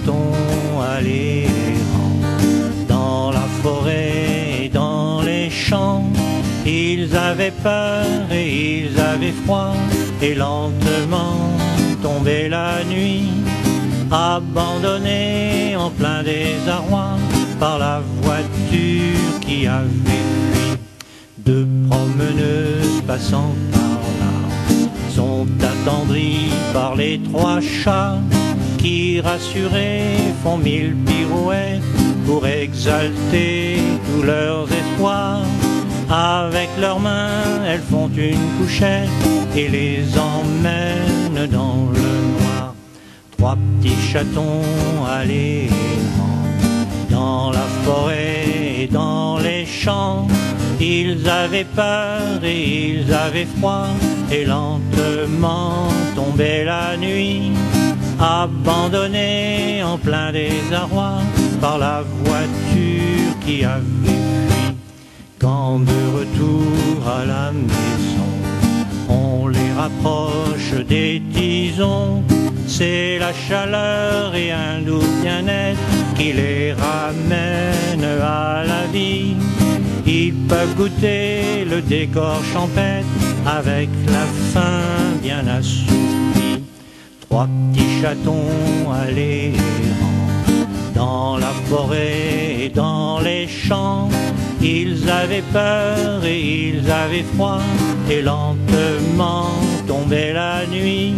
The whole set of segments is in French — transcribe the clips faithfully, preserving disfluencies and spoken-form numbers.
chatons allaient errant dans la forêt et dans les champs. Ils avaient peur et ils avaient froid, et lentement tombait la nuit, abandonnés en plein désarroi par la voiture qui avait fui. Deux promeneuses passant par là sont attendries par les trois chats qui, rassurés, font mille pirouettes pour exalter tous leurs espoirs. Avec leurs mains, elles font une couchette et les emmènent dans le noir. Trois petits chatons allaient errant dans la forêt et dans les champs. Ils avaient peur et ils avaient froid, et lentement tombait la nuit, abandonnés en plein désarroi par la voiture qui avait fui. Quand de retour à la maison, on les rapproche des tisons, c'est la chaleur et un doux bien-être qui les ramènent à la vie. Ils peuvent goûter le décor champêtre avec la faim bien assoupie. Trois petits chatons allaient errant dans la forêt et dans les champs. Ils avaient peur et ils avaient froid, et lentement tombait la nuit,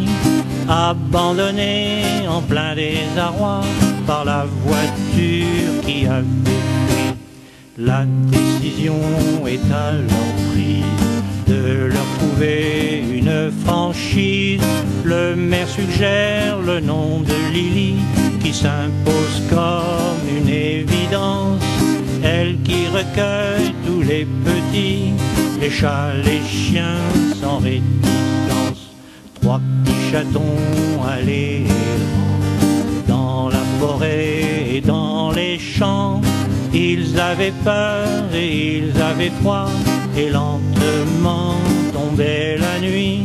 abandonnés en plein désarroi par la voiture qui avait fui. La décision est alors prise de leur trouver une franchise. Le maire suggère le nom de Lily, qui s'impose comme une évidence. Elle qui recueille tous les petits, les chats, les chiens sans réticence. Trois petits chatons allaient errant dans la forêt et dans les champs. Ils avaient peur et ils avaient froid, et lentement tombait la nuit,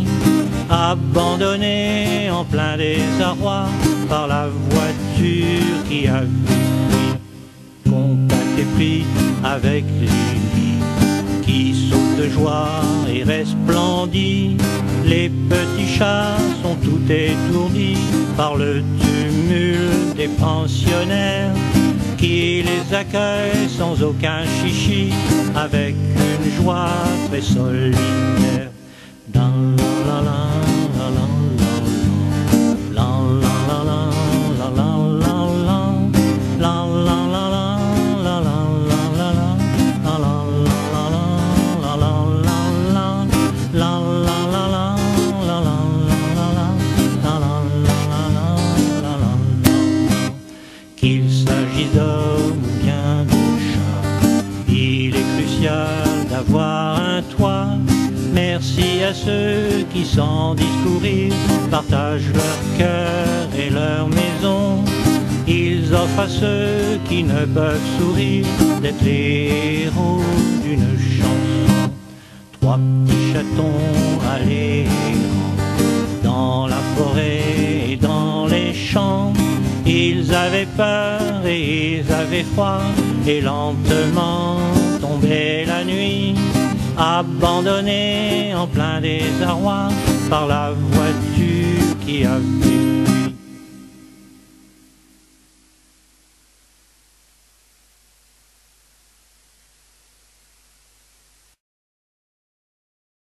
abandonnés en plein désarroi par la voiture qui avait fui. Contact est pris avec Lily, qui saute de joie et resplendit. Les petits chats sont tout étourdis par le tumulte des pensionnaires qui les accueillent sans aucun chichi, avec une joie très solitaire. Dans la la la la la la la la la la la la. Qu'il s'agisse d'hommes ou bien de chats, il est crucial d'avoir un toit. Merci à ceux qui, sans discourir, partagent leur cœur et leur maison. Ils offrent à ceux qui ne peuvent sourire d'être les héros d'une chanson. Trois petits chatons allaient errant dans la forêt et dans les champs. Ils avaient peur et ils avaient froid, et lentement tombait la nuit, abandonnés en plein désarroi par la voiture qui avait